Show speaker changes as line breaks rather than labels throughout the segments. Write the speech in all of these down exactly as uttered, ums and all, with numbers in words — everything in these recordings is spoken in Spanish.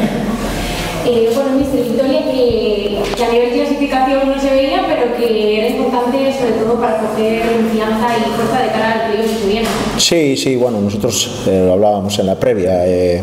Eh, bueno, mister Victoria, que, que a nivel de clasificación no se veía, pero que era importante sobre todo para coger confianza y fuerza de cara al playoff que viene.
Sí, sí, bueno, nosotros eh, lo hablábamos en la previa. Eh,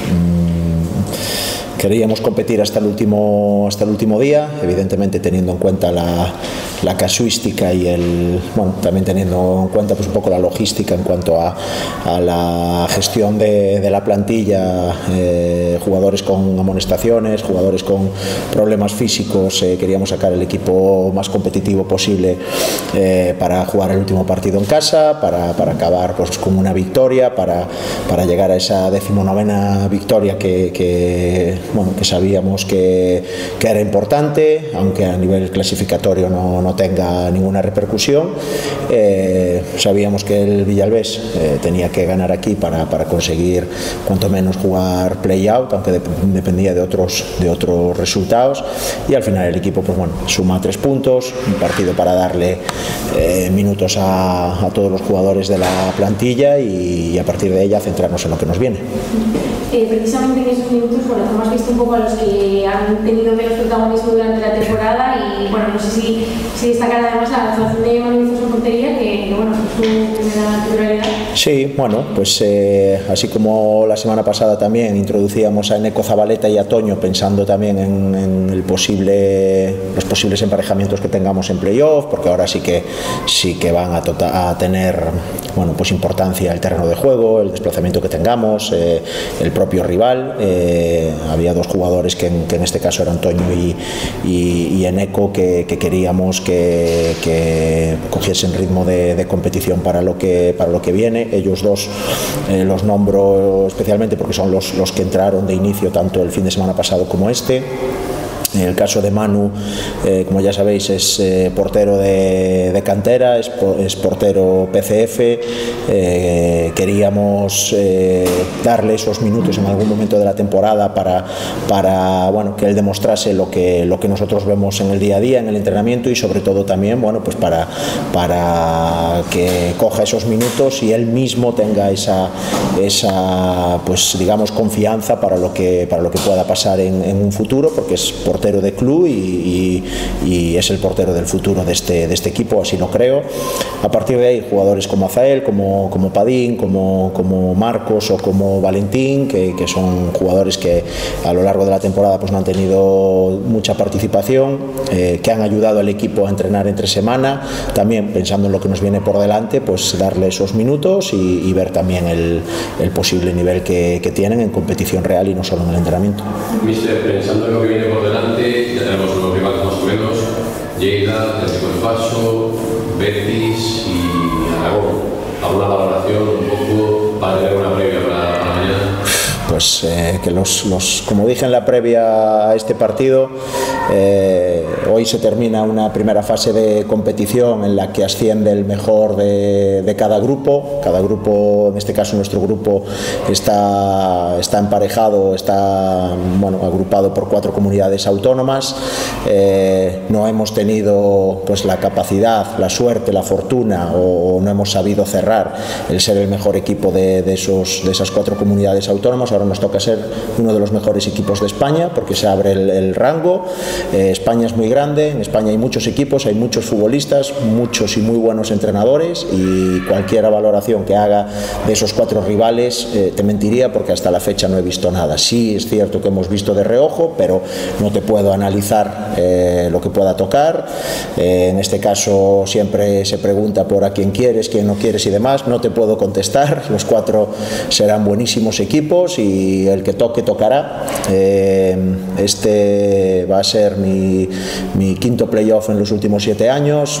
mmm, queríamos competir hasta el último, hasta el último día, evidentemente teniendo en cuenta la, la casuística y el, bueno, también teniendo en cuenta pues un poco la logística en cuanto a, a la gestión de, de la plantilla, eh, jugadores con amonestaciones, jugadores con problemas físicos. Eh, queríamos sacar el equipo más competitivo posible eh, para jugar el último partido en casa, para, para acabar pues con una victoria, para, para llegar a esa decimonovena victoria que, que, bueno, que sabíamos que, que era importante, aunque a nivel clasificatorio no, no tenga ninguna repercusión. Eh, sabíamos que el Villalbés eh, tenía que ganar aquí para, para conseguir cuanto menos jugar play-out, aunque de, dependía de otros, de otros resultados, y al final el equipo pues bueno, suma tres puntos, un partido para darle eh, minutos a, a todos los jugadores de la plantilla y, y a partir de ella centrarnos en lo que nos viene.
Eh, precisamente en esos minutos, bueno, hemos visto un poco a los que han tenido menos protagonismo durante la temporada y bueno, no sé si, si destacar además la actuación de Manu Izos en portería, que, que bueno, fue su primera titularidad.
Sí, bueno, pues eh, así como la semana pasada también introducíamos a Eneco Zabaleta y a Toño pensando también en, en el posible, los posibles emparejamientos que tengamos en playoff, porque ahora sí que, sí que van a, tota, a tener bueno, pues importancia el terreno de juego, el desplazamiento que tengamos, eh, el propio rival. Eh, había dos jugadores que en, que en este caso eran Toño y, y, y Eneco que, que queríamos que, que cogiesen ritmo de, de competición para lo que, para lo que viene. Ellos dos eh, los nombro especialmente porque son los, los que entraron de inicio tanto el fin de semana pasado como este. En el caso de Manu, eh, como ya sabéis, es eh, portero de, de cantera, es, es portero P C F. Eh, queríamos eh, darle esos minutos en algún momento de la temporada para, para bueno, que él demostrase lo que, lo que nosotros vemos en el día a día, en el entrenamiento, y sobre todo también bueno, pues para, para que coja esos minutos y él mismo tenga esa, esa pues, digamos, confianza para lo que, para lo que pueda pasar en, en un futuro, porque es portero de club y, y, y es el portero del futuro de este, de este equipo, así lo creo. A partir de ahí, jugadores como Azael, como, como Padín, como, como Marcos o como Valentín, que, que son jugadores que a lo largo de la temporada pues, no han tenido mucha participación, eh, que han ayudado al equipo a entrenar entre semana, también pensando en lo que nos viene por delante, pues darle esos minutos y, y ver también el, el posible nivel que, que tienen en competición real y no solo en el entrenamiento.
Mister, pensando en lo que viene por delante, ya tenemos unos rivales más o menos, Lleida, Atlético de Paso, Betis y Aragón. ¿Alguna valoración un poco para tener una previa para, para mañana?
Pues eh, que los, los, como dije en la previa a este partido, eh, hoy se termina una primera fase de competición en la que asciende el mejor de, de cada grupo. Cada grupo, en este caso nuestro grupo, está, está emparejado, está bueno, agrupado por cuatro comunidades autónomas. Eh, no hemos tenido pues, la capacidad, la suerte, la fortuna o, o no hemos sabido cerrar el ser el mejor equipo de, de, esos, de esas cuatro comunidades autónomas. Ahora nos toca ser uno de los mejores equipos de España porque se abre el, el rango. Eh, España es muy grande, en España hay muchos equipos, hay muchos futbolistas, muchos y muy buenos entrenadores, y cualquier valoración que haga de esos cuatro rivales eh, te mentiría porque hasta la fecha no he visto nada. Sí es cierto que hemos visto de reojo, pero no te puedo analizar eh, lo que pueda tocar. Eh, en este caso siempre se pregunta por a quién quieres, quién no quieres y demás. No te puedo contestar, los cuatro serán buenísimos equipos y el que toque tocará. Eh, este va a ser mi, mi quinto playoff en los últimos siete años.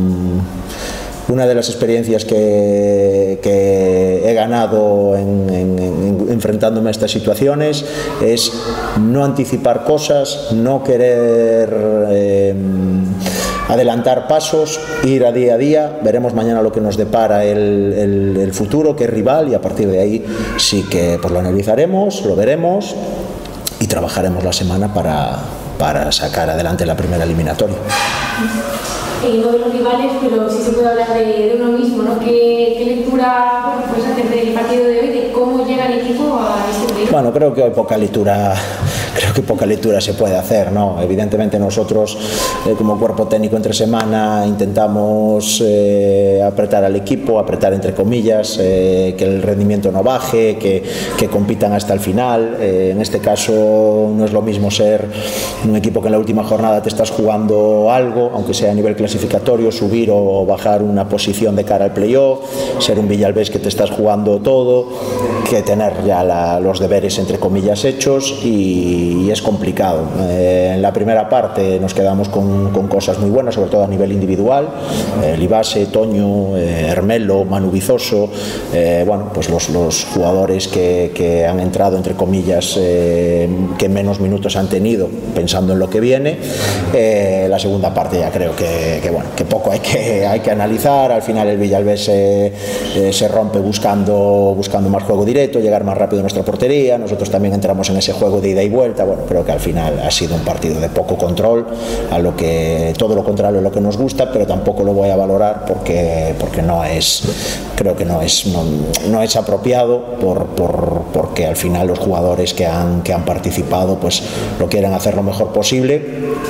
Mm, una de las experiencias que, que he ganado en, en, en, enfrentándome a estas situaciones es no anticipar cosas, no querer eh, adelantar pasos, ir a día a día. Veremos mañana lo que nos depara el, el, el futuro, qué rival, y a partir de ahí sí que pues, lo analizaremos, lo veremos y trabajaremos la semana para, para sacar adelante la primera eliminatoria.
Eh, no de los rivales, pero sí se puede hablar de, de uno mismo, ¿no? ¿Qué, qué lectura bueno, puedes hacer del partido de hoy, de cómo llega el equipo a este playoff?
Bueno, creo que hay poca lectura creo que poca lectura se puede hacer, ¿no? Evidentemente nosotros eh, como cuerpo técnico entre semana intentamos eh, apretar al equipo, apretar entre comillas, eh, que el rendimiento no baje, que, que compitan hasta el final. Eh, en este caso no es lo mismo ser un equipo que en la última jornada te estás jugando algo, aunque sea a nivel clasificatorio, subir o bajar una posición de cara al playoff, ser un Villalbés que te estás jugando todo, que tener ya la, los deberes entre comillas hechos, y, y es complicado. Eh, en la primera parte nos quedamos con, con cosas muy buenas, sobre todo a nivel individual, eh, Libase, Toño, eh, Hermelo, Manu Vizoso, eh, bueno, pues los, los jugadores que, que han entrado entre comillas, eh, que menos minutos han tenido, pensando en lo que viene. Eh, la segunda parte ya creo que, que, bueno, que poco hay que, hay que analizar. Al final el Villalbés eh, eh, se rompe buscando, buscando más juego directo, llegar más rápido a nuestra portería. Nosotros también entramos en ese juego de ida y vuelta. Bueno, creo que al final ha sido un partido de poco control, a lo que todo lo contrario a lo que nos gusta, pero tampoco lo voy a valorar porque, porque no es, creo que no es, no, no es apropiado, por, por, porque al final los jugadores que han, que han participado pues lo quieren hacer lo mejor posible.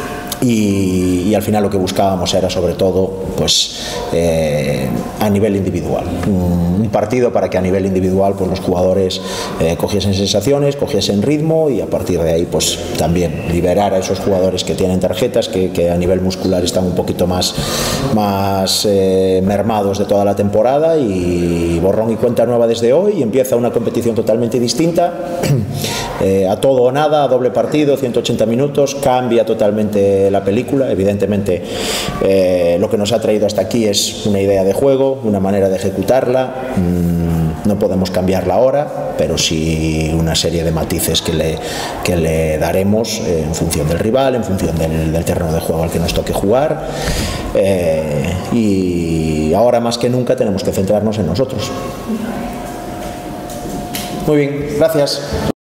Y, y al final lo que buscábamos era sobre todo pues eh, a nivel individual, un, un partido para que a nivel individual pues los jugadores eh, cogiesen sensaciones, cogiesen ritmo, y a partir de ahí pues también liberar a esos jugadores que tienen tarjetas, que, que a nivel muscular están un poquito más, más eh, mermados de toda la temporada, y borrón y cuenta nueva desde hoy, y empieza una competición totalmente distinta, eh, a todo o nada, a doble partido, ciento ochenta minutos, cambia totalmente la película. Evidentemente eh, lo que nos ha traído hasta aquí es una idea de juego, una manera de ejecutarla. Mm, no podemos cambiarla ahora, pero sí una serie de matices que le, que le daremos eh, en función del rival, en función del, del terreno de juego al que nos toque jugar, eh, y ahora más que nunca tenemos que centrarnos en nosotros. Muy bien, gracias.